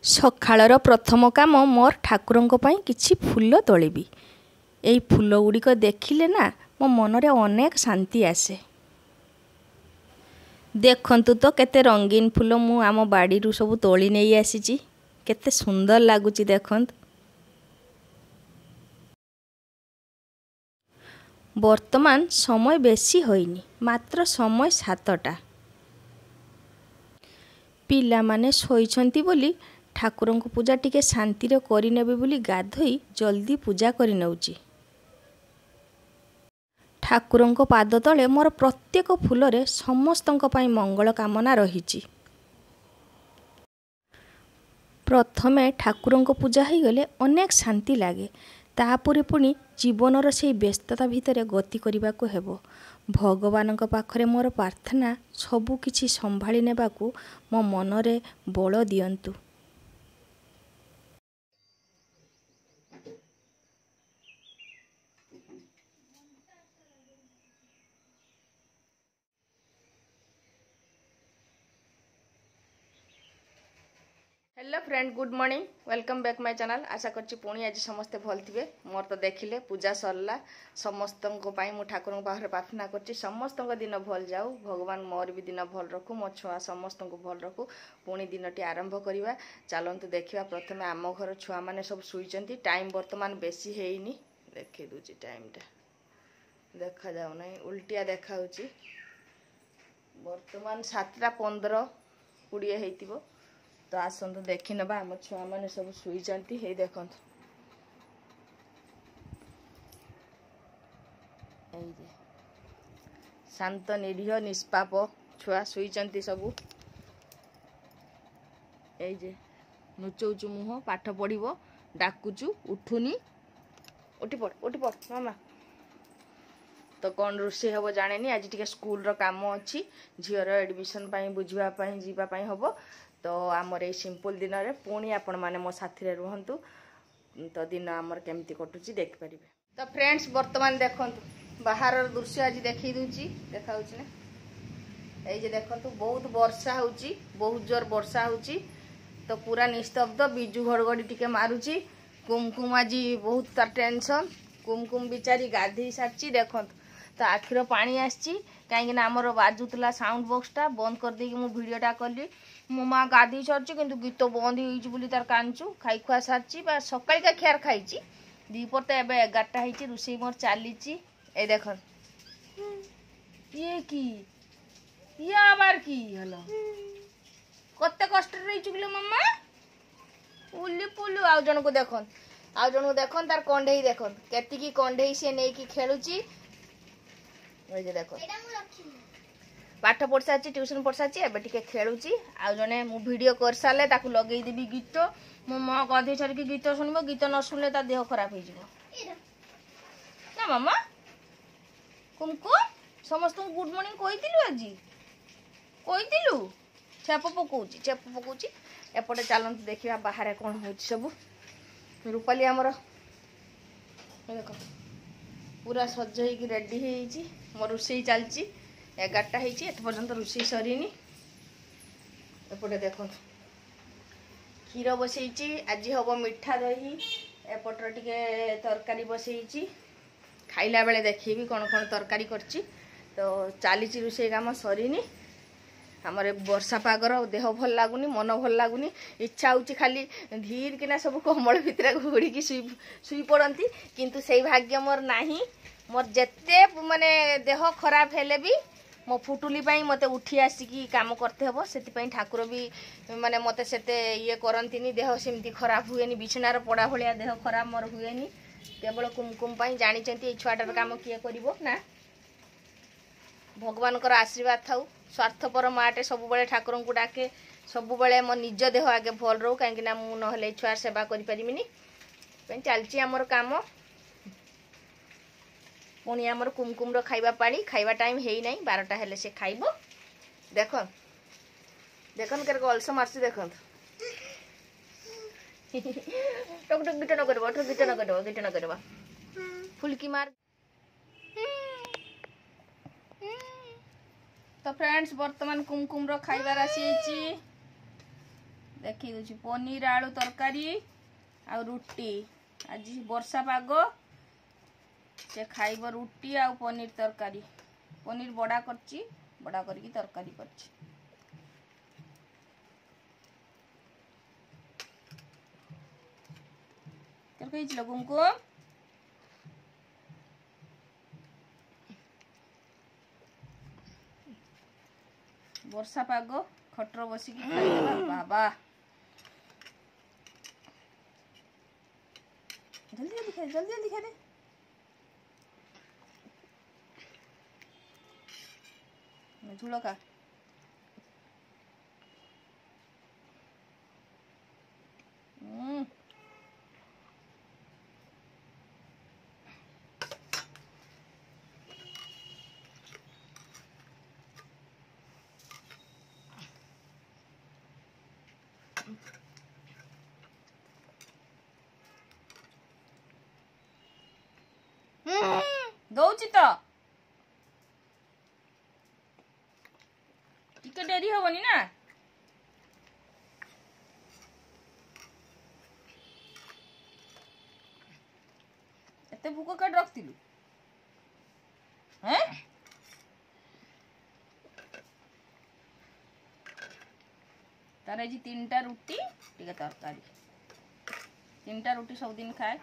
ସକାଳର ପ୍ରଥମ କାମ ମୋର ଠାକୁରଙ୍କ ପାଇଁ କିଛି ଫୁଲ ତୋଳିବି। ଏଇ ଫୁଲ ଗୁଡ଼ିକ ଦେଖିଲେ ନା ମୋ ମନରେ ଅନେକ ଶାନ୍ତି ଆସେ। ଦେଖନ୍ତୁ ତ କେତେ ରଙ୍ଗୀନ ଫୁଲ ମୁଁ ଆମ ବାଡ଼ିରୁ ସବୁ ତୋଳି ନେଇ ଆସିଛି। କେତେ ସୁନ୍ଦର ଲାଗୁଛି ଦେଖନ୍ତୁ। ବର୍ତ୍ତମାନ ସମୟ ବେଶୀ ହୋଇନି, ମାତ୍ର ସମୟ 7ଟା। ପିଲାମାନେ ଶୋଇଛନ୍ତି ବୋଲି ଠାକୁରଙ୍କ ପୂଜା ଟିକେ ଶାନ୍ତିରେ କରିନେବେ ବୋଲି ଗାଧୋଇ ଜଲ୍ଦି ପୂଜା କରିନେଉଛି। ଠାକୁରଙ୍କ ପାଦ ତଳେ ମୋର ପ୍ରତ୍ୟେକ ଫୁଲରେ ସମସ୍ତଙ୍କ ପାଇଁ ମଙ୍ଗଳ କାମନା ରହିଛି। ପ୍ରଥମେ ଠାକୁରଙ୍କ ପୂଜା ହୋଇଗଲେ ଅନେକ ଶାନ୍ତି ଲାଗେ। ତାପରେ ପୁଣି ଜୀବନର ସେହି ବ୍ୟସ୍ତତା ଭିତରେ ଗତି କରିବାକୁ ହେବ। ଭଗବାନଙ୍କ ପାଖରେ ମୋର ପ୍ରାର୍ଥନା ସବୁ କିଛି ସମ୍ଭାଳି ନେବାକୁ ମୋ ମନରେ ବଳ ଦିଅନ୍ତୁ। Hello friend, good morning, welcome back my channel. आशा करछि पुणी आज समस्ते भल थिबे। मोर तो देखिले पूजा सरला, समस्त मु ठाकुर पाखे प्रार्थना करछि समस्त दिन भल जाऊ। भगवान मोर भी दिन भल रखु, मो छुआ समस्त को भल रखु। पुणी दिनटी आरंभ करिवा। चलतु देखिवा। प्रथमे आम घर छुआ माने सब सुईचंती। टाइम वर्तमान बेसी हेइनी, देखि दूची टाइमटा देखा जाऊ नै, उल्टिया देखाउची। वर्तमान 7:15-20 हेइतिबो। तो आसतु देखी नबा। आम छुआ मैंने सब शुईचंती। हे देखंतु, शांत निरीह निष्पाप छुआ शुईचंती सबू। नुचौचु मुह, पाठ पढ़िबो, डाकुचु, उठुनी, उठी पड़ मामा। तो कौन रोषे हम जाने, आज टी स्कूल रो काम अच्छी, झीर एडमिशन बुझापी जीवाई हम। तो आमर ये सिंपल दिन में पुणी आपण मैंने मो साथी रुहतु। तो दिन आमर केमती कटुची देखिपारे। तो फ्रेंड्स, बर्तमान देखंतु बाहर दृश्य आज देखी दूची, देखा ना ये देखंतु बहुत वर्षा होची, बहुत जोर वर्षा होची। तो पूरा निस्तब्ध, बिजु घड़घड़ी टिके मारुची। कुमकुम आज बहुत तार टेंशन। कुमकुम बिचारी गाधी सारी देखंतु तो आखिर पानी आसी कहीं आमर बाजुला साउंड बॉक्सटा बंद कर देकी मु वीडियोटा कली। मो माँ गाधी सारी किंतु गीत बंद हो तार कांचु खाई खुआ सारी सकाल का खियार खाई दीपर तो एवं 11टा होती। रोषे मोर चली ए देख ये कि ये आबार कि हलो कत कष्ट रही चुकले मम्मा उली पुलु। आउ जन को देखन, आउ जन को देखन तार कंढे देखन केतिकी कंढे सी नहीं कि खेलुची। देख पाठ पढ़ सारी, ट्यूशन पढ़ सारी, एबे टिके खेलुची। आ जने मु वीडियो कर सारे ताकू लगे देबी गीत। मो माँ गाधे सारिकी गीत शुणव, गीत न शुणले ता देह खराब हो ना मामा। कुमकुम समस्त गुड मॉर्निंग कहीलु, आज कहीलु छेप पकाउची एपटे। चलते देखा बाहर कौन हो सब। रूपाली आमर देख पूरा सज हो रेडी हो मो रोषे चलती। 11टा होती एपर्यंत रोषे सरीनी। एपटे देख क्षीर बसई, आज हम मिठा दही, एपटर टिके तरकारी बसई। खाइला बेले देखी कौन कौन तरकारी करची। तो चली रोषे काम सरीनी। आमर वर्षा पागर देह भल लगुनि, मन भल लगुनि। इच्छा होची खाली धीर किना सब कम्बल भितर घोड़िकी शुई पड़ती, किंतु से भाग्य मोर नाही। मोर जेते माने देह खराब हेले भी मो फुटुली मते उठी आसिकी काम करते हम। से ठाकुर भी माने मते सेते ये करंतिनी, देह सेमती खराब हुएनी, बिछनार पड़ा भलिया देह खराब मोर हुएनी। केवल कुमकुम जानी छुआटार काम किए करिवो ना। भगवान को आशीर्वाद थाउ। स्वार्थपर माटे सब बेले ठाकुर को डाके, सब बेले मो निज देह आगे भल रो, कहीं मु ना छुआर सेवा करिपारिमिनी। चलची आमर काम। पुणी आमर कुमकुम रो खाइबा पानी, खाइबा टाइम हेई नाही, 12टा हेले से खाइबो। देखन देखन केर अलस मारसी देखन टक टक गीत न करबो, ठक गीत न करबो फुलकी मार। तो फ्रेंड्स, वर्तमान कुमकुम रो खाइबार आसी देखी दूची पनीर आलू तरकारी आ रुटी। आज वर्षा पाग से खाइब रुटी आ पनीर तरकारी। पनीर बड़ा करची, बड़ा करके तरकारी करची। तरकारी कुमकुम वर्षा पाग खटर बसिकी खाइबा बाबा। जल्दी जल्दी खाए, जल्दी जल्दी खा दे। झूलो खा। दौची तो टिके डेरी हबनी ना। एते भूक काट रखतिलु हैं? तार जी 3टा रुटी टिके तरकारी। 3टा रुटी सब दिन खाए।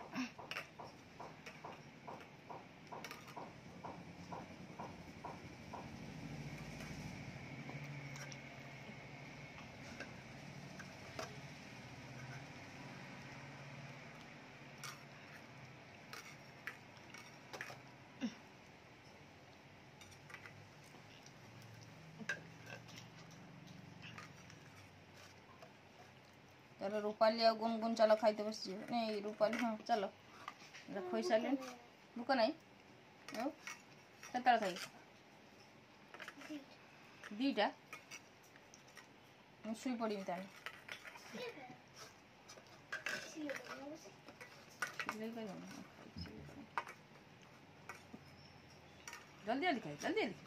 चलो रूपाली आ गुनगुन चलो खाइते बस नहीं रूपाली। हाँ चलो खोई सारे भूक नहीं खाई 2टा शुई पड़ी ताने जल्दी जल्दी खाई, जल्दी जल्दी।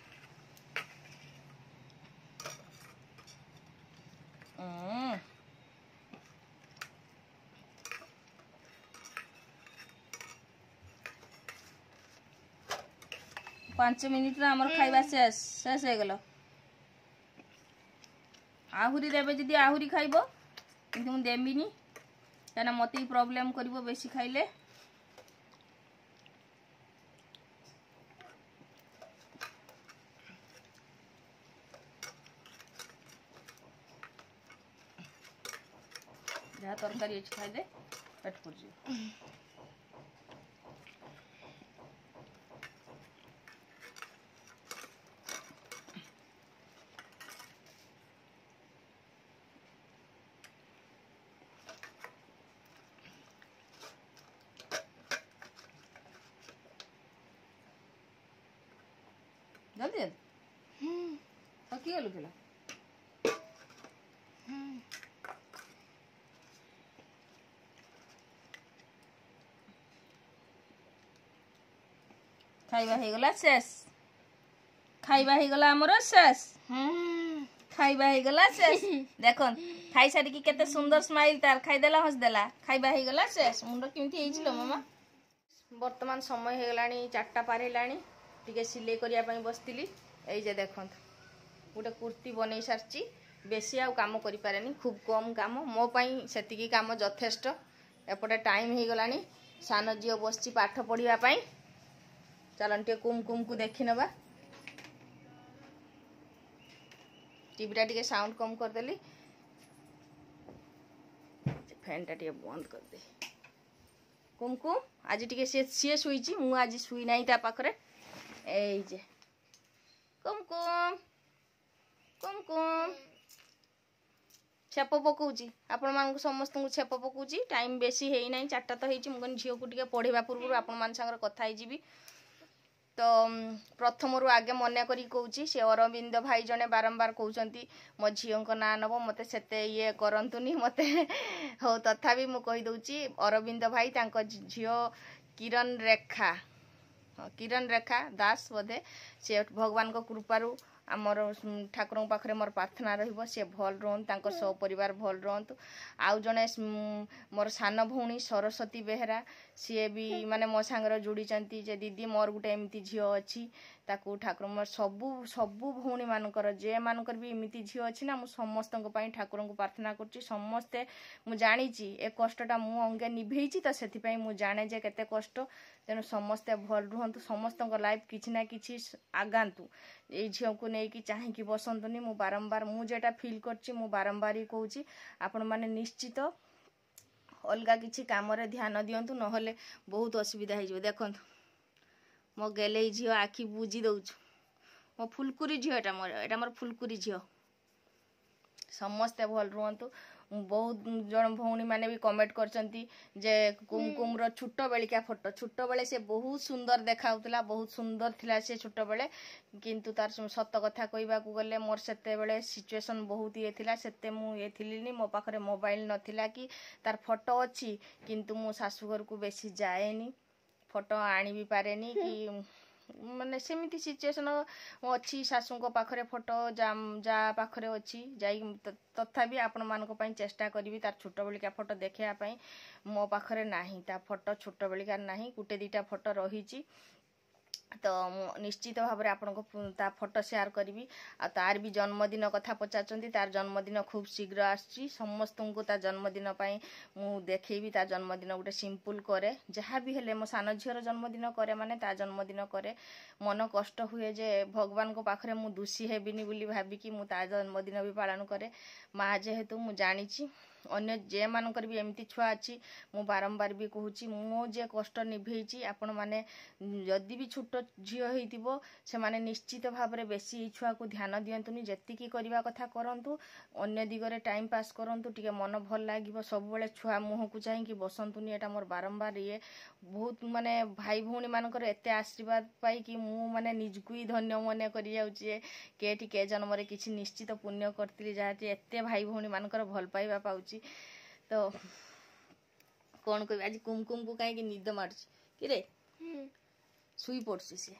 5 मिनिट आमर खाइबा शेष शेष हो गल। आहुरी देवे जदि आहुरी खाइब किंतु मु देबिनी क्या मत ही प्रॉब्लम करिवो बेसी खाइले। जहाँ तरकारी अच्छी खाइदे पेट पुर जी। जल्दी जल्दी थकी गलु पिला। खाइबा हो गला शेष, खाइबा हो गला हमर शेष, खाइबा हो गला शेष। देखन खाई सारी की केते सुंदर स्माइल तार खाई देला हंस देला। खाइबा हो गला शेष। मुंड केमती हेइछलो मामा। वर्तमान समय हो गलानी 4टा पार हेलानी। टिके सिलाई करिया पई बसतिली। एई जे देखन गोटे कुर्ती बनै सारची। बेसी आ काम करि पारेनी, खूब कम काम मो पई सेतिकी काम यथेष्ट। एपटे टाइम हो गलानी सान जियो बसची पाठ पढ़िया पई। चलन टे कुमकुम को देखि नबा। टीवी टा टिके साउंड कम कर देली, फैन टा टिके बंद कर दे। कुमकुम आज टिके सी शुईची, मु आज शुई नाही ता पाखरे। एई जे कुमकुम कुमकुम छेप पकाउची। आपण मान समस्त को छेप पकाउची। टाइम बेसी हेई नाही, 4टा तो हेइची। मु झियो को टिके पढ़ेबा पूर्व आपण मान संगर कथा हेइ जीबी। तो प्रथम रु आगे मन करी कहूँ से अरविंद भाई जने बारंबार कहते मो झील को ना नब मत से ये करतुनि मत हो तथापि मु कहीदे अरविंद भाई झील किरण रेखा दास बोधे से भगवान को कृपारू आमर ठाकुर पाखे मोर प्रार्थना रहिबो से भल रहन तांकर सब परिवार भल रहंतु। आउ जने मोर सान भौणी सरस्वती बेहरा सी भी माने मो सांगर जोड़ी जे दीदी मोर गुटे एमती झियो अच्छी ताकू ठाकुर मोर सबू सबू भौणी मानकर जे मानकर भी एमती झियो अच्छी ना मु समस्त ठाकुर को प्रार्थना करुच्ची समस्ते मु जानी ए कष्टटा मु अंगे निभेची तो से मु जाने जे केते कष्ट तेणु समस्ते भल रुहतु समस्त लाइफ किछि ना किछि आगांतु ये झील को लेकिन चाहेकि बसंतुनि मु बारंबार मु जेटा फील करछि मु बारंबार ही कहूँ आपण माने निश्चित अलगा किछि काम रे ध्यान दियंतु नहले बहुत असुविधा हो देखंतु मो गेले झील आखि बुझी दउछु मो फुलकुरी झील एटा मोर फुलकुरी झील समस्ते भल रुहतु। बहुत जन भौणी मैंने भी कमेंट करचंती जे कुमकुम रो छोट बेलिका फोटो छोट बेले से बहुत सुंदर देखाउतला बहुत सुंदर थिला से छोट बेले किंतु तार सत कथा कहबा को गले मोर सेते बेले सिचुएशन बहुत ये थिला सेते मु ये थिलिनी मो पाखरे मोबाइल नथिला कि तार फोटो अछि किंतु मो सासुघर को बेसी जाएनी फोटो आनी भी पारेनी कि माने सेमिति सिचुएशन अच्छी सासू पाखरे फोटो जा पाखरे अच्छी जाई तथापि आपण मानक पई चेष्टा करी तार छोट बेलिका फोटो देखा मो पाखरे नाही ता फोटो छोट बेलिका नाही गुटे दीटा फोटो रही तो निश्चित भाव में आपन को ता फोटो शेयर करी आ तार भी जन्मदिन कथा पचारचंती तार जन्मदिन खूब शीघ्र आसी समस्त को ता जन्मदिन पाई मु देखेबी ता जन्मदिन गोटे सिंपल करे जहाँ भी हेले मो सान झीर जन्मदिन करे माने ता जन्मदिन करे मन कष्ट हुए जे भगवान को पाखरे मु दोषी हेबिनी बोली भाबिकी मु ता जन्मदिन भी पालन करे माँ जेहेतु मु जानिची अन्य जे मानकर भी एमती छुआ अच्छी मु बारंबार भी कहूँ मो जे कष्ट निभेची आपण माने जदि भी छोट झील होइतिबो से माने निश्चित भाव में बेसी छुआ को ध्यान दियंतुनी जेतिकी करबा कथा करंतु अन्य दिगरे टाइम पास करंतु टिके मन भल लागिबो सब बेले छुआ मुह को चाहिए बसंतुनी एटा मोर बारंबार ये बहुत माने भाई भौणी मानकर एते आशीर्वाद पाई कि मु माने निजकु ही धन्य मने करि जाउची केटी के जन्म रे किछि निश्चित पुण्य करतिली जाति एते भाई भौणी मानकर भल पाइबा पाउची तो कौन कह आज कुमकुम को कहीं निद मार्च कि शुई पड़ी सी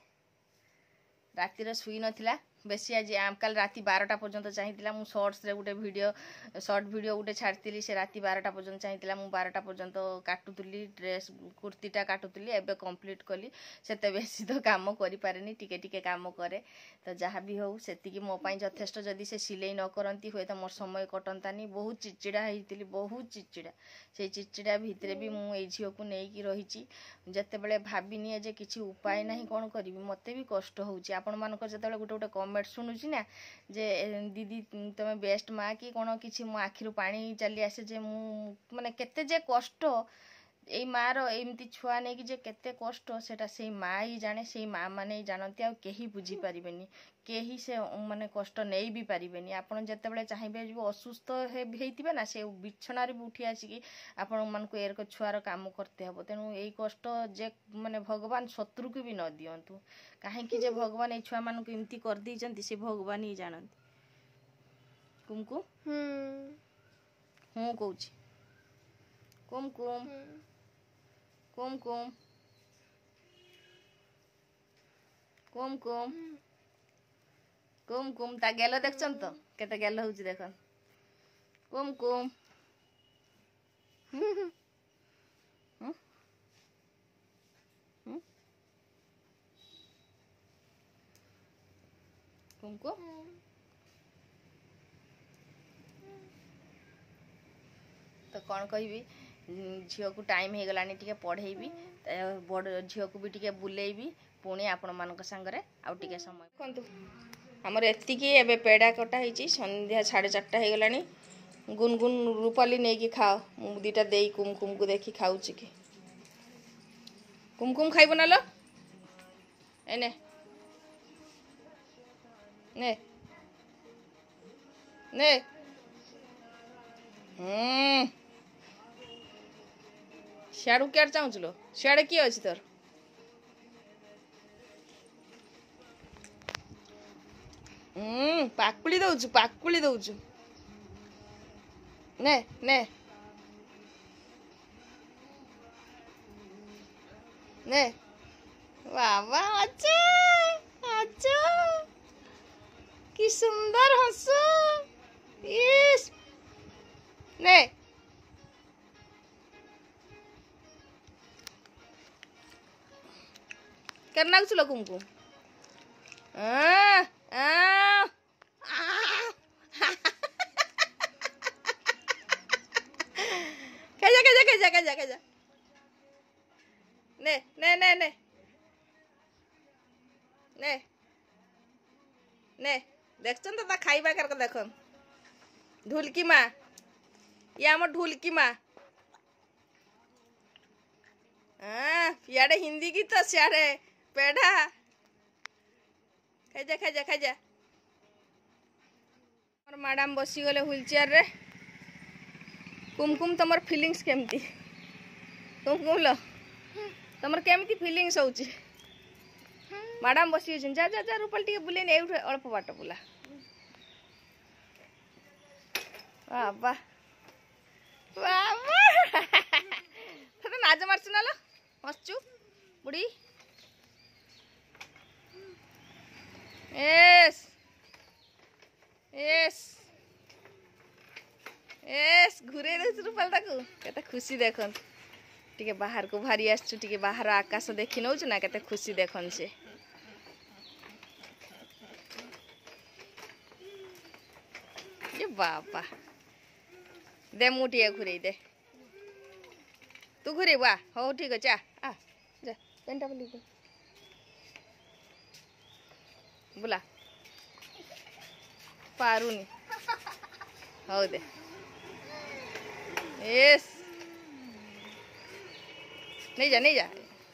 रातिर शुई नथिला बेसी आज आमकाल राति 12टा पर्यंत चाहिए मु शॉर्ट्स रे गोटे वीडियो शॉर्ट वीडियो गोटे छाड़ी से राति 12टा पर्यंत चाहिए मु 12टा पर्यंत काटुली ड्रेस कुर्तीटा काटुली एबे कंप्लीट कली सेते बेसी तो काम करि पारेनी टिके टिके काम करे तो जहाँ भी हो सेतिकी मो पई यथेष्ट जदि से सिलाई न करती हुए तो मोर समय कटंतानी बहुत चिड़चिड़ा होइतिली बहुत चिड़चिड़ा से चिड़चिड़ा भितरे भी मु ए झियो को नेकी रहिची जते बेले भाबिनी जे किछि उपाय नाही कोन करिवि मते भी कष्ट होउची आपण मानकर जते बेले गोटे गोटे कमेंट सुनुची ना जे दीदी तमे बेस्ट माँ कि कौन कि मो आखिरु पानी चली आसे जे मु माने केते जे कष्ट ए माँ रो एमती छुआ नहीं कि जे केते कष्ट सेटा से माँ ही जाने से माँ माने ही जानती आ केही बुझी पारिबेनी केही से माने कष्ट नहीं भी पारिबेनी आपण जते बेले चाहिबे जो असुस्थ हेइतिबे ना से बिछना रे उठी आसी आपण मन को एरक छुआर काम करते हबो तेनु एई कष्ट जे माने भगवान शत्रु को भी न दियंतु काहे कि जे भगवान ए छुआ मान को एमती कर दी जंती से भगवान ही जानती कुमकुम हूँ कहूँ कुमकुम कुमकुम कुमकुम कुमकुम ता गेल देखछन तो केते गेल होउची देखन कुमकुम कुमकुम तो कौन कहबी झील को टाइम हो गलानी टिके पढ़ेबी बड़ झील को भी टिके बुलेबी पुणी आपण मान सांगरे आउ टिके समय देखंतु हमर एतिकी एबे पेड़ा कटा होईची संध्या 4:30 हो गलानी गुनगुन रूपाली नहीं कि खाओ मु दीटा देई कुमकुम को देखी खाऊची कि कुमकुम खाइबो ना लो एने ने ने सियाड़ू क्या चाहूल सियाड़े किए अच्छी तोर पाकुली दौचु ने ने ने बाबा अच्छा अच्छा कि सुंदर हंस इस ने करना कुछ लोग कुमकुम कैजा कैजा कैजा कैजा कैजा ने ने ने ने ने ने देखछन तो खाइबा करके देखन ढुलकी माँ ये आम ढुलकी माँ इे हिंदी गीत सियाड़े पेढ़ा खाइजा खाइजा खाइजा मोर मैडम बसी गले व्हील चेयर रे कुमकुम तुम फिलिंग्स केमती कुमकुम लो तुम केमती फिलिंग्स होची मैडम बसी जा जा जा रूपाल टी बुले नहीं अल्प बाट बुला बाबा बाबा तो नाज मारचु ना हसचु बुढ़ी एस एस एस घुरे दे रूपाल ताकू केते खुशी देखन टिके बाहर को भारी आसचु टिके बाहर आकाश देखि नौच ना केते खुशी देखन से ये बाबा दे मुठिए घुरे दे तू घुरे बा हो ठीक अच्छे आ जा पेंटा बोली बुला पारुनी हो दे यस नहीं जा नहीं जा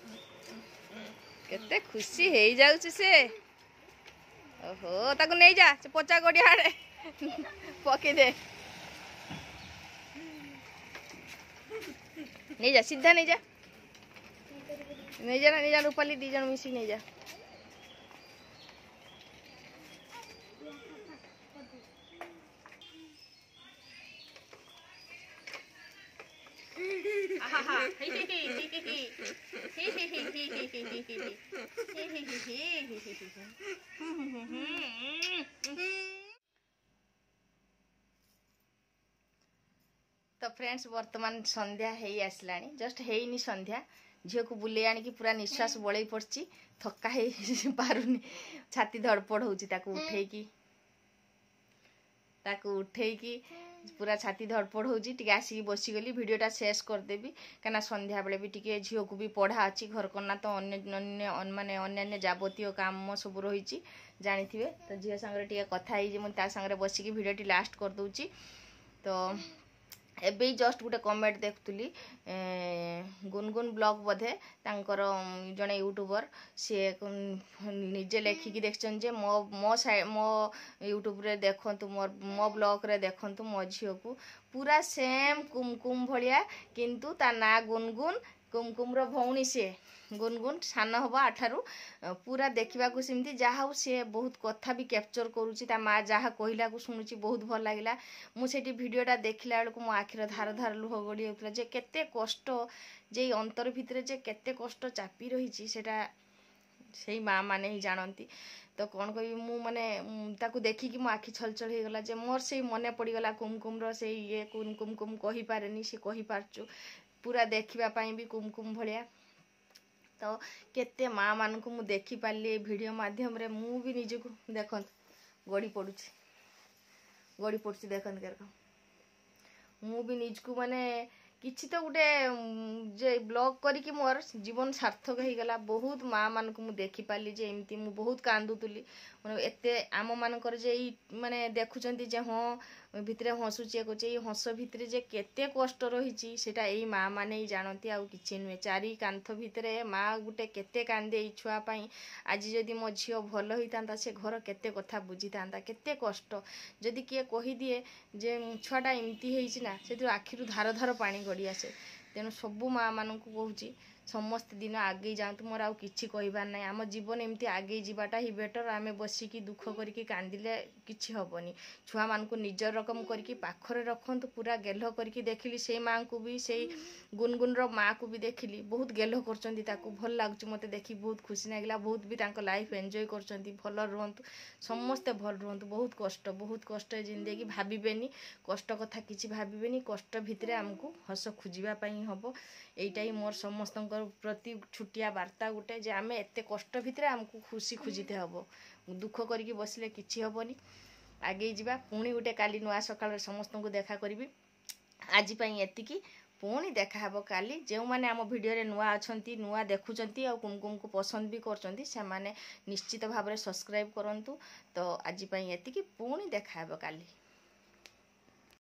केते खुशी हे जाउची से ओहो ताको नहीं जा से पचा गड़िया पके दे नहीं जा सीधा नहीं जा नहीं जा रूपाली दी जन मिसी नहीं जा तो फ्रेंड्स वर्तमान संध्या है आसलानी जस्ट है संध्या झील को बुले आनी पूरा निश्वास बड़े पड़ी थका है पारुनी छाती धड़पड़ होची उठेकी पूरा छाती धड़पड़ होची टिके आसिक बसीगली वीडियोटा शेष करदेवी कहीं संध्या बेले भी टिके झील को भी पढ़ा अच्छी घर करना तो अन्य माने अन्य जाबतीय काम सब रही जानी थे तो झील सांगे टिके कथा मुझे सांगे बसिकी वीडियोटी लास्ट कर दूची तो एबे जस्ट गोटे कमेंट देखुली गुनगुन ब्लॉग बोधे तांकर जड़े यूट्यूबर सी निजे लेखिकी देखछन जे मो मो मो यूट्यूब रे देखंतु मो ब्लॉग रे देखंतु मो झियो को पूरा सेम कुमकुम भलिया किंतु ता ना गुनगुन कुमकुम रो भौणी से गुनगुन सान हम आठारू पूरा देखा सेमती जहाँ सी बहुत कथा भी कैप्चर करुच्ची ता माँ जहाँ कहला को शुणुची बहुत भल लगे मुझे भिडियोटा देखला बेलू मो आखिर धार धार लुह गड़ी होता जे केते कष्ट जे अंतर भितर जे केते कष्ट चापी रही से माँ मैंने ही जानती तो कौन कह मु माने ताकू देखिकी मो आखि छलछल हो गला जे मोर से मन पड़गला कुमकुम रे ये कुमकुम कही पारे सी कही पारचु पूरा देखापी भी कुमकुम भाया तो केते माँ मान को मु देखी पाली वीडियो माध्यम रे मु भी निजको देखत गड़ी पड़ुची देखत मु भी निजको माने किछि तो गोटे जे ब्लॉग करी मोर जीवन सार्थक हो गला बहुत माँ मान को मु देखी पाली जे एमती मु बहुत कांदुतुली माने एते आम मानकर जे माने देखुचंती जे हाँ भितरे हसुचे कुचे हस भितरे जे केते कष्ट रही सेटा एई माँ माने ही जानती आउ किछि नुहे चारि कांथ भितरे माँ गुटे केते कांदे एई छुआ पई आज जदि मो झियो भल होइतांता से घर केते कथा बुझितांता केते कष्ट जदि किए कहि दिए जे छुआटा एमती हेइछि ना से आखिरु धार धार पानी गड़ी आसे तेणु सबू माँ मान को कहूँ समस्त दिन आगे जातु मोर आउ किछि कहबार ना आम जीवन एमती आगे जावाटा ही बेटर आम बसिकी दुख करके कांदिले किछि हबनी छुआ मान को निजर रकम करके पाखरे रखंतु पूरा गेल करके देखिली से माँ को भी से गुनगुन रो माँ को भी देखिली बहुत गेल करचंदी ताकू भल लागुच मते देखी बहुत खुशी लागला बहुत भी तांको लाइफ एंजॉय करचंदी भल रहंतु समस्ते भल रहंतु बहुत कष्ट जिंदगी भाबिबेनी कष्ट कथा किछि भाबिबेनी कष्ट भितरे हमको हस खुजिबा पई हबो एइटा ही मोर समस्त प्रति छुटिया वार्ता गोटे जे आमे एते कष्ट भितरे हमको खुशी खुजिते हबो दुख करके बसले किछि हबनी आगे जीवा पुणी गोटे काली नुआ सकाळ समस्त को देखा करी आज एतिकी पुणी देखा हबो काली जो माने आम वीडियो रे नुआ अछंती नुआ देखुचंती आ कुमकुम को पसंद भी करचंती से माने निश्चित भाव में सब्सक्राइब करंतु तो आज एतिकी पुणी देखा हबो काली।